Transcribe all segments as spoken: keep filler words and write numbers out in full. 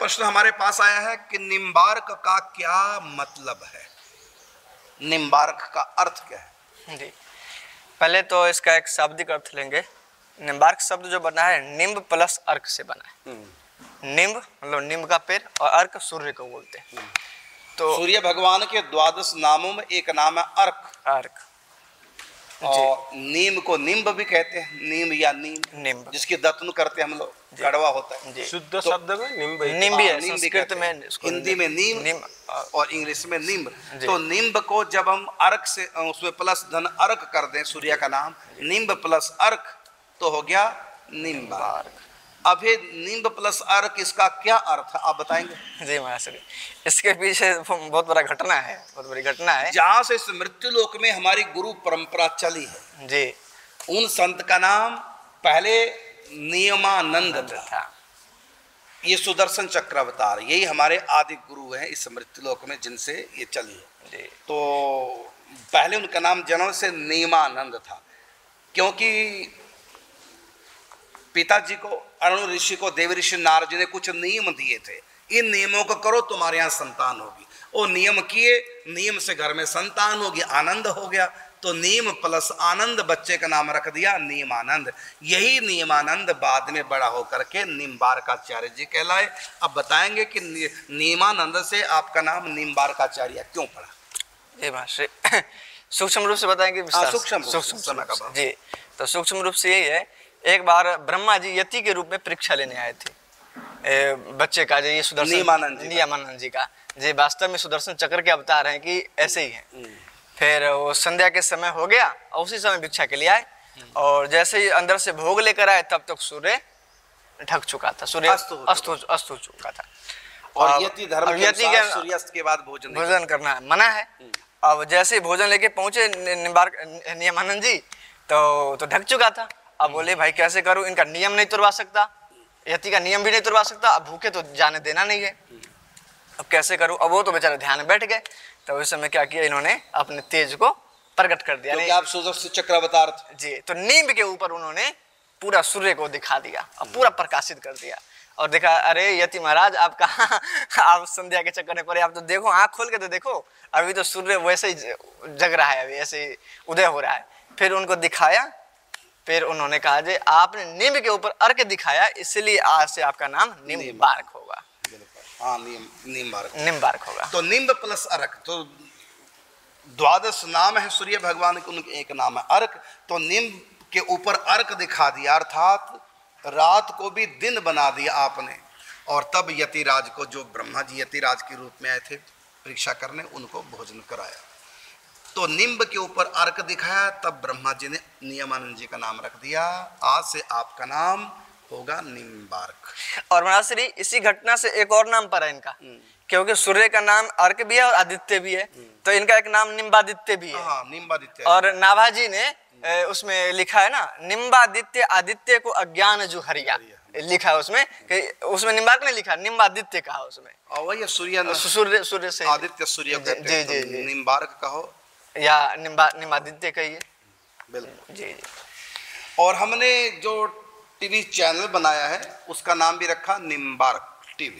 प्रश्न हमारे पास आया है कि निम्बार्क का क्या मतलब है, निम्बार्क का अर्थ क्या है? जी, पहले तो इसका एक शाब्दिक अर्थ लेंगे। निम्बार्क शब्द जो बना है निम्ब प्लस अर्क से बना है। निम्ब मतलब नीम का पेड़ और अर्क सूर्य को बोलते हैं। तो सूर्य भगवान के द्वादश नामों में एक नाम है अर्क। अर्क और नीम को निम्ब भी कहते हैं, नीम या नीम, निम्ब जिसकी दत्तन करते हैं हम लोग, कड़वा होता है। शुद्ध तो, शब्द में निम्ब निम्ब ही है, नीम भी संस्कृत कहते में हैं, इसको हिंदी में नीम, नीम और इंग्लिश में निम्ब। तो निम्ब को जब हम अर्क से उसमें प्लस धन अर्क कर दें, सूर्य का नाम निम्ब प्लस अर्क, तो हो गया निम्बार्क। अभी निम्ब प्लस अर्क, इसका क्या अर्थ है आप बताएंगे? जी महाराज, इसके पीछे बहुत बड़ा घटना है, बहुत बड़ी घटना है। जहाँ से इस मृत्यु लोक में हमारी गुरु परंपरा चली है जी, उन संत का नाम पहले नियमानंद था। ये सुदर्शन चक्र अवतार, यही हमारे आदि गुरु हैं इस मृत्यु लोक में, जिनसे ये चली है। तो पहले उनका नाम जन्म से नियमानंद था, क्योंकि पिताजी को, अरुण ऋषि को देव ऋषि नारद जी ने कुछ नियम दिए थे, इन नियमों को करो तुम्हारे यहाँ संतान होगी। वो नियम किए, नियम से घर में संतान होगी, आनंद हो गया। तो नियम प्लस आनंद, बच्चे का नाम रख दिया नियमानंद। यही नियमानंद बाद में बड़ा होकर के निम्बार्काचार्य जी कहलाए। अब बताएंगे कि नियमानंद से आपका नाम निम्बार्काचार्य क्यों पड़ा? जी महाशय, सूक्ष्म रूप से बताएंगे विस्तार से। सूक्ष्म सूक्ष्म रूप से जी, तो सूक्ष्म रूप से यही है, एक बार ब्रह्मा जी यति के रूप में परीक्षा लेने आए थे ए, बच्चे का, जो ये सुदर्शन नियमानंद जी का, जी वास्तव में सुदर्शन चक्र के अवतार हैं कि ऐसे ही हैं। फिर वो संध्या के समय हो गया और उसी समय भिक्षा के लिए आए, और जैसे ही अंदर से भोग लेकर आए तब तक सूर्य ढक चुका था, सूर्य अस्त हो अस्त हो चुका था। और यति धर्म के अनुसार सूर्यास्त के बाद भोजन भोजन करना मना है। अब जैसे भोजन लेके पहुंचे निम्बार्क नियमानंद जी, तो तो ढक चुका था। अब बोले भाई कैसे करूं, इनका नियम नहीं तोड़वा सकता, यति का नियम भी नहीं तोड़वा सकता, अब भूखे तो जाने देना नहीं है, अब कैसे करूं। अब वो तो बेचारे ध्यान में बैठ गए। तो उस समय क्या किया, इन्होंने अपने तेज को प्रकट कर दिया। क्योंकि आप सुदर्शन चक्र अवतार थे जी, तो नींब के ऊपर उन्होंने पूरा सूर्य को दिखा दिया और पूरा प्रकाशित कर दिया, और देखा अरे यति महाराज आप कहाँ, आप संध्या के चक्कर में पड़े, आप तो देखो, आँख खोल के तो देखो, अभी तो सूर्य वैसे ही जग रहा है, अभी ऐसे ही उदय हो रहा है। फिर उनको दिखाया, फिर उन्होंने कहा जे आपने नींब के ऊपर अर्क दिखाया, इसलिए आज से आपका नाम निम्बार्क होगा। हाँ, निम निम्बार्क निम्बार्क होगा। तो निम्ब प्लस अर्क, तो द्वादश नाम है सूर्य भगवान के, उनके एक नाम है अर्क। तो निम्ब के ऊपर अर्क दिखा दिया, अर्थात रात को भी दिन बना दिया आपने। और तब यतिराज को, जो ब्रह्मा जी यतिराज के रूप में आए थे परीक्षा करने, उनको भोजन कराया। तो निम्ब के ऊपर अर्क दिखाया, तब ब्रह्मा जी ने नियमानंद जी का नाम रख दिया, आज से आपका नाम होगा निम्बार्क। और महाराज श्री इसी घटना से एक और नाम पड़ा इनका, क्योंकि सूर्य का नाम अर्क भी है और आदित्य भी है, तो इनका एक नाम निम्बादित्य भी है। हाँ, निम्बादित्य। और नाभाजी ने उसमें लिखा है ना, निम्बादित्य आदित्य को अज्ञान जो हरिया, लिखा है उसमें, कि उसमें निम्बार्क ने लिखा, निम्बादित्य कहा उसमें। और वही सूर्य, सूर्य सूर्य से आदित्य सूर्य जी जी जी, निम्बार्क कहो या निम्बा निम्बादित्य कहिए। बिल्कुल जी जी। और हमने जो टीवी चैनल बनाया है उसका नाम भी रखा निम्बार्क टीवी।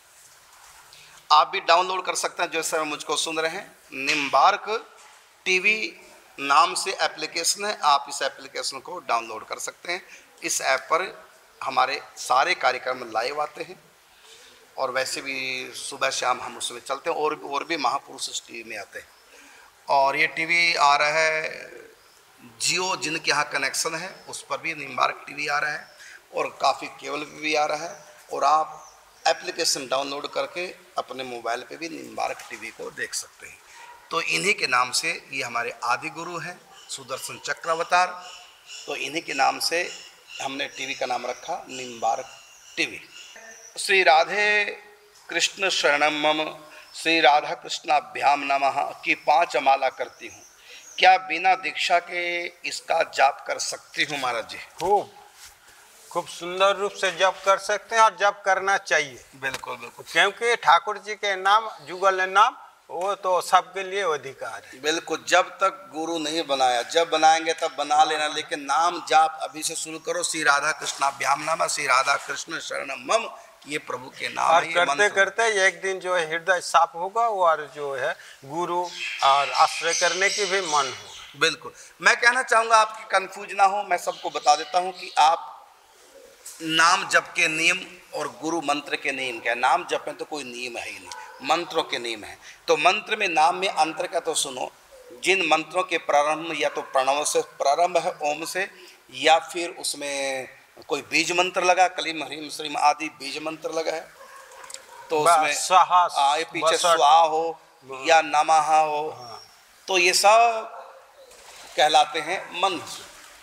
आप भी डाउनलोड कर सकते हैं, जो इस समय मुझको सुन रहे हैं। निम्बार्क टीवी नाम से एप्लीकेशन है, आप इस एप्लीकेशन को डाउनलोड कर सकते हैं। इस ऐप पर हमारे सारे कार्यक्रम लाइव आते हैं, और वैसे भी सुबह शाम हम उसमें चलते हैं, और और भी महापुरुष इस टीवी में आते हैं। और ये टीवी आ रहा है जियो, जिनके यहाँ कनेक्शन है उस पर भी निम्बार्क टीवी आ रहा है, और काफ़ी केबल पे भी आ रहा है। और आप एप्लीकेशन डाउनलोड करके अपने मोबाइल पे भी निम्बार्क टीवी को देख सकते हैं। तो इन्हीं के नाम से ये हमारे आदि गुरु हैं, सुदर्शन चक्र अवतार। तो इन्हीं के नाम से हमने टीवी का नाम रखा निम्बार्क टीवी। श्री राधे कृष्ण शरणम मम, श्री राधा कृष्णाभ्याम नमः की पांच माला करती हूँ, क्या बिना दीक्षा के इसका जाप कर सकती हूँ महाराज जी? खूब खूब सुंदर रूप से जप कर सकते हैं, और जप करना चाहिए। बिल्कुल बिल्कुल, क्योंकि ठाकुर जी के नाम, जुगल नाम, वो तो सबके लिए अधिकार है। बिल्कुल, जब तक गुरु नहीं बनाया, जब बनाएंगे तब बना लेना, लेकिन नाम जाप अभी से शुरू करो। श्री राधा कृष्णाभ्याम नमः, श्री राधा कृष्ण शरणम मम ये प्रभु के नाम और है। करते करते एक दिन जो है हृदय साफ होगा और जो है गुरु और आश्रय करने की भी मन हो। बिल्कुल। मैं कहना चाहूँगा आपकी कंफ्यूज ना हो, मैं सबको बता देता हूँ कि आप नाम जप के नियम और गुरु मंत्र के नियम क्या है। नाम जप में तो कोई नियम है ही नहीं, मंत्रों के नियम है। तो मंत्र में नाम में अंतर का तो सुनो, जिन मंत्रों के प्रारंभ या तो प्रणव से प्रारंभ है, ओम से, या फिर उसमें कोई बीज मंत्र लगा, कलीम ह्रीम श्रीम आदि बीज मंत्र लगा है, तो उसमें स्वाहा आए पीछे स्वाहा हो या नमः हो, तो ये सब कहलाते हैं मंत्र।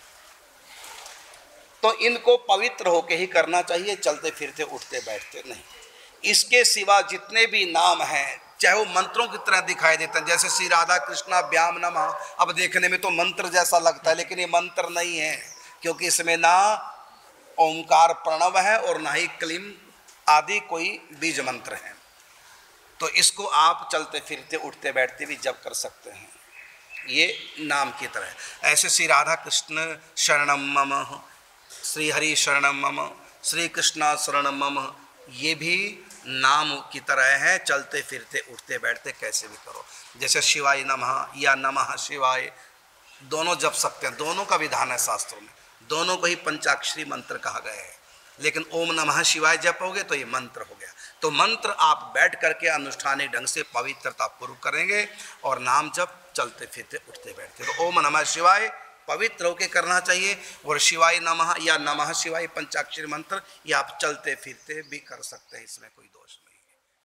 तो इनको पवित्र होके ही करना चाहिए, चलते फिरते उठते बैठते नहीं। इसके सिवा जितने भी नाम हैं, चाहे वो मंत्रों की तरह दिखाई देते हैं, जैसे श्री राधा कृष्णा व्याम नमः, अब देखने में तो मंत्र जैसा लगता है, लेकिन ये मंत्र नहीं है, क्योंकि इसमें ना ओंकार प्रणव है और ना ही क्लीम आदि कोई बीज मंत्र है। तो इसको आप चलते फिरते उठते बैठते भी जप कर सकते हैं, ये नाम की तरह। ऐसे श्री राधा कृष्ण शरणम मम, श्री हरि शरणम मम, श्री कृष्णा शरणम मम, ये भी नाम की तरह है, चलते फिरते उठते बैठते कैसे भी करो। जैसे शिवाय नमः या नमः शिवाय, दोनों जप सकते हैं, दोनों का विधान है शास्त्रों में, दोनों को ही पंचाक्षरी मंत्र कहा गया है। लेकिन ओम नमः शिवाय जपोगे तो ये मंत्र हो गया। तो मंत्र आप बैठ करके अनुष्ठानिक ढंग से पवित्रता पूर्व करेंगे और नाम जप चलते फिरते उठते बैठते। तो ओम नमः शिवाय पवित्र होकर करना चाहिए, और शिवाय नमः या नमः शिवाय पंचाक्षरी मंत्र ये आप चलते फिरते भी कर सकते हैं, इसमें कोई दोष नहीं।